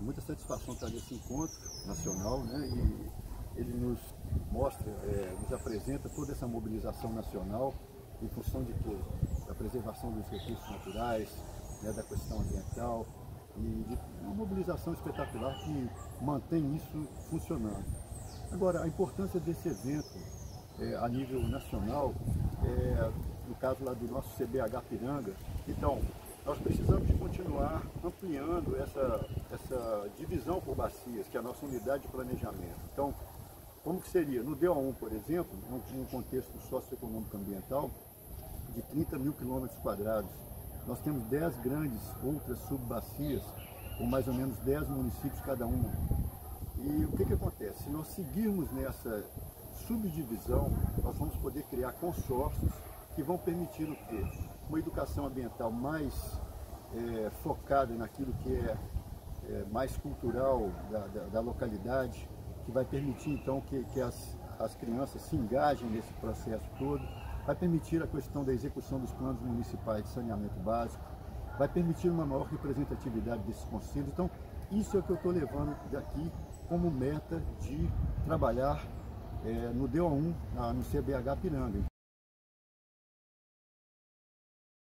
muita satisfação estar nesse encontro nacional, né? E ele nos mostra, nos apresenta toda essa mobilização nacional em função de quê? Da preservação dos recursos naturais, né? Da questão ambiental e de uma mobilização espetacular que mantém isso funcionando. Agora, a importância desse evento a nível nacional, no caso lá do nosso CBH Piranga, então, nós precisamos de continuar ampliando essa divisão por bacias, que é a nossa unidade de planejamento. Então, como que seria? No DO1, por exemplo, num contexto socioeconômico ambiental, de 30 mil quilômetros quadrados, nós temos 10 grandes outras subbacias, com mais ou menos 10 municípios cada uma. E o que acontece? Se nós seguirmos nessa subdivisão, nós vamos poder criar consórcios que vão permitir o quê? Uma educação ambiental mais focada naquilo que é mais cultural da localidade, que vai permitir então que as crianças se engajem nesse processo todo, vai permitir a questão da execução dos planos municipais de saneamento básico, vai permitir uma maior representatividade desses conselhos. Então, isso é o que eu estou levando daqui como meta de trabalhar no DO1, no CBH Piranga.